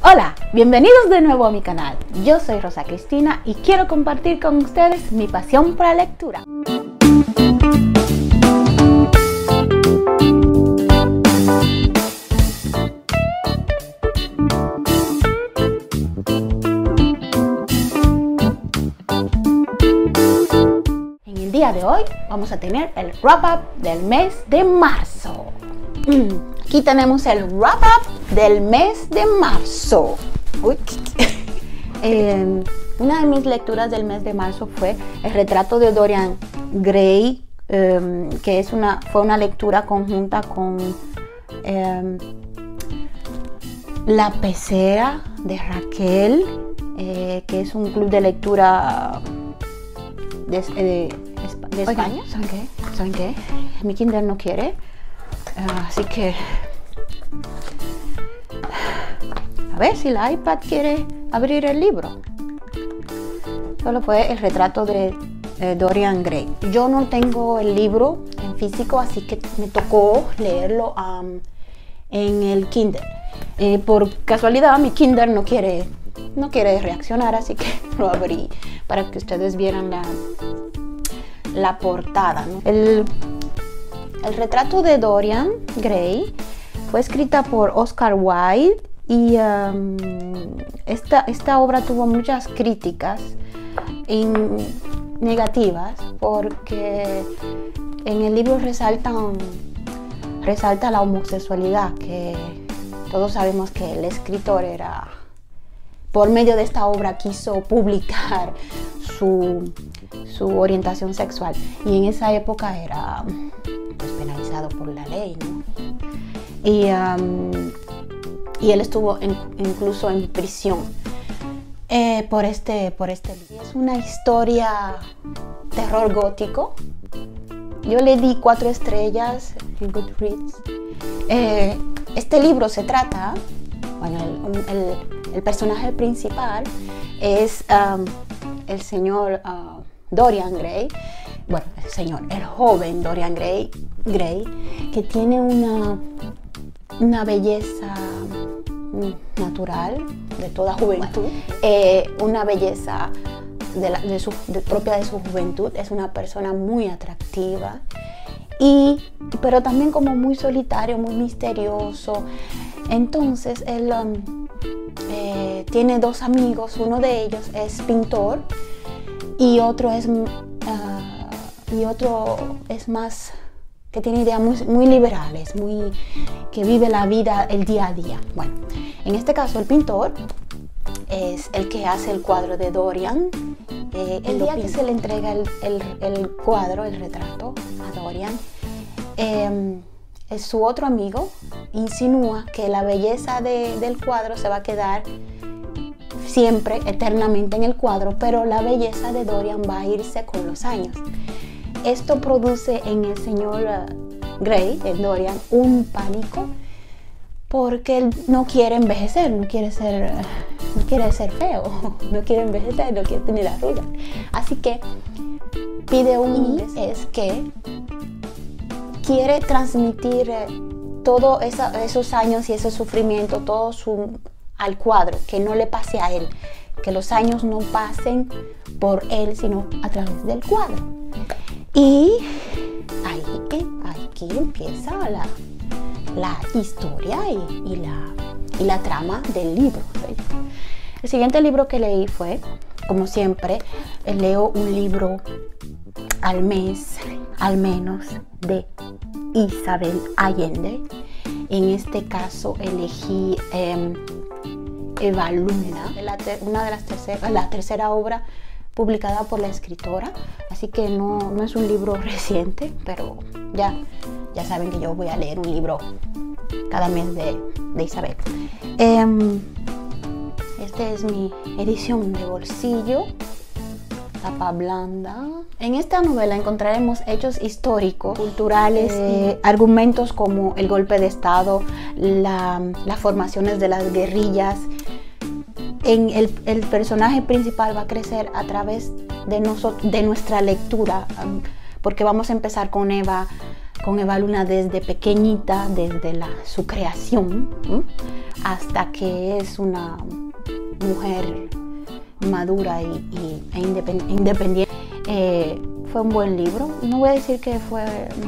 Hola, bienvenidos de nuevo a mi canal. Yo soy Rosa Cristina y quiero compartir con ustedes mi pasión por la lectura. En el día de hoy vamos a tener el wrap-up del mes de marzo. Aquí tenemos el wrap-up del mes de marzo. Una de mis lecturas del mes de marzo fue El retrato de Dorian Gray, que fue una lectura conjunta con La Pecera de Raquel, que es un club de lectura de España. ¿Saben qué? Mi Kindle no quiere. Así que a ver si la iPad quiere abrir el libro. Solo fue El retrato de Dorian Gray. Yo no tengo el libro en físico, así que me tocó leerlo en el Kindle. Por casualidad mi Kindle no quiere reaccionar, así que lo abrí para que ustedes vieran la portada, ¿no? El retrato de Dorian Gray fue escrita por Oscar Wilde y esta obra tuvo muchas críticas negativas porque en el libro resalta la homosexualidad, que todos sabemos que el escritor por medio de esta obra quiso publicar su orientación sexual, y en esa época era penalizado por la ley, ¿no? Y él estuvo incluso en prisión por este libro. Es una historia terror gótico. Yo le di 4 estrellas en Goodreads. Este libro se trata, bueno, el personaje principal es el señor Dorian Gray. Bueno, el joven Dorian Gray, que tiene una belleza natural de toda juventud, una belleza propia de su juventud. Es una persona muy atractiva, pero también como muy solitario, muy misterioso. Entonces él tiene 2 amigos. Uno de ellos es pintor y otro es más, que tiene ideas muy liberales, que vive la vida, el día a día. Bueno, en este caso el pintor es el que hace el cuadro de Dorian. El día que se le entrega el cuadro, el retrato a Dorian, su otro amigo insinúa que la belleza del cuadro se va a quedar siempre, eternamente en el cuadro, pero la belleza de Dorian va a irse con los años. Esto produce en el señor Gray, en Dorian, un pánico, porque él no quiere envejecer, no quiere ser feo, no quiere envejecer, no quiere tener arrugas. Así que pide es que quiere transmitir todos esos años y ese sufrimiento, todo al cuadro, que no le pase a él, que los años no pasen por él, sino a través del cuadro. Y aquí empieza la historia y la trama del libro. El siguiente libro que leí fue, como siempre, leo un libro al mes, al menos, de Isabel Allende. En este caso elegí Eva Luna, la tercera obra publicada por la escritora, así que no es un libro reciente, pero ya saben que yo voy a leer un libro cada mes de Isabel. Esta es mi edición de bolsillo, tapa blanda. En esta novela encontraremos hechos históricos, culturales, argumentos como el golpe de estado, las formaciones de las guerrillas. El personaje principal va a crecer a través de nuestra lectura, porque vamos a empezar con Eva Luna desde pequeñita, desde su creación, hasta que es una mujer madura e independiente. Fue un buen libro. No voy a decir que fue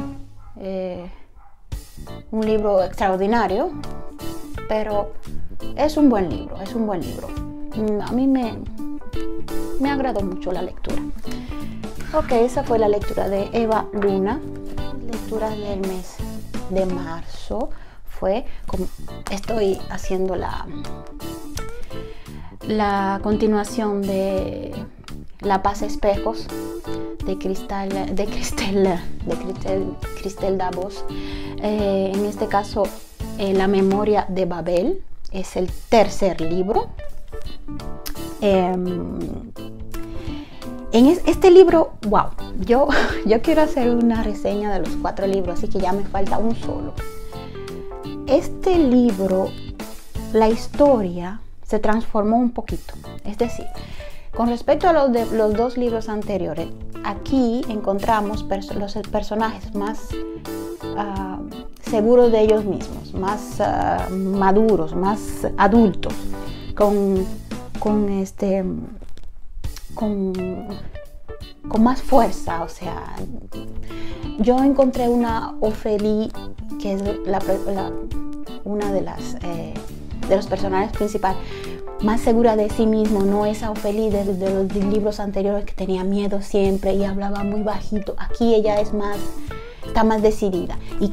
un libro extraordinario, pero es un buen libro, es un buen libro. A mí me agradó mucho la lectura. Ok, esa fue la lectura de Eva Luna. Lectura del mes de marzo fue, estoy haciendo la continuación de La Paz Espejos de Cristel Davos. En este caso, La Memoria de Babel es el tercer libro. En este libro, wow, yo quiero hacer una reseña de los 4 libros, así que ya me falta un solo. Este libro, la historia se transformó un poquito, es decir, con respecto a los 2 libros anteriores, aquí encontramos los personajes más seguros de ellos mismos, más maduros, más adultos, con más fuerza. O sea, yo encontré una Ophélie, que es una de los personajes principales, más segura de sí mismo, no esa Ophélie de los libros anteriores que tenía miedo siempre y hablaba muy bajito. Aquí ella está más decidida y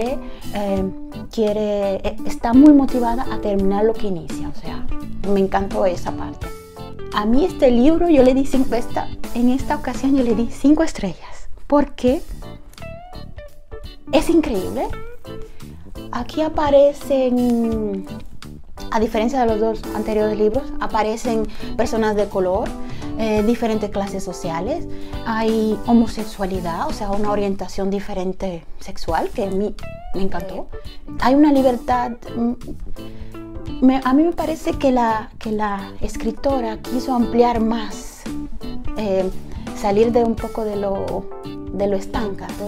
está muy motivada a terminar lo que inicia. O sea, me encantó esa parte. A mí este libro yo le di 5, en esta ocasión yo le di 5 estrellas, porque es increíble. Aquí aparecen, a diferencia de los 2 anteriores libros, aparecen personas de color, diferentes clases sociales, hay homosexualidad, o sea, una orientación diferente sexual, que a mí me encantó. Hay una libertad. A mí me parece que la escritora quiso ampliar más, salir de un poco de lo estancado,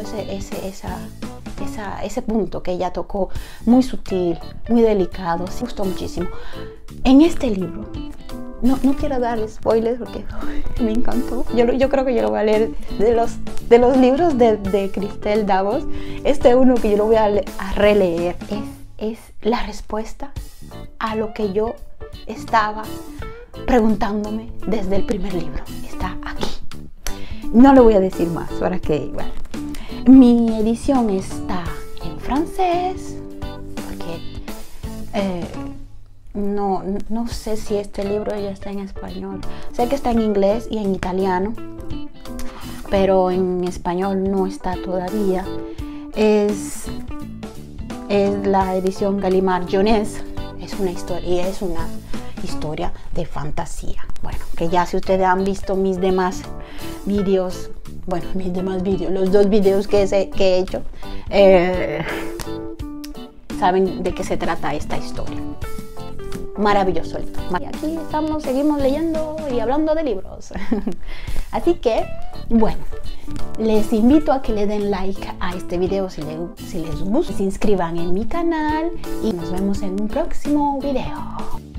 ese punto que ella tocó, muy sutil, muy delicado. Me gustó muchísimo. En este libro, no quiero dar spoilers porque me encantó. Yo creo que yo lo voy a leer de los libros de Cristel Davos. Uno que yo lo voy a releer es la respuesta a lo que yo estaba preguntándome desde el primer libro. Está aquí. No le voy a decir más para que, bueno. Mi edición está en francés, porque no sé si este libro ya está en español. Sé que está en inglés y en italiano, pero en español no está todavía. Es la edición Gallimard Jeunesse. Es una historia de fantasía. Bueno, que ya si ustedes han visto mis demás vídeos, los 2 vídeos que he hecho, saben de qué se trata esta historia. Maravilloso. Y aquí seguimos leyendo y hablando de libros. Así que, bueno, les invito a que le den like a este video si les gusta, se inscriban en mi canal y nos vemos en un próximo video.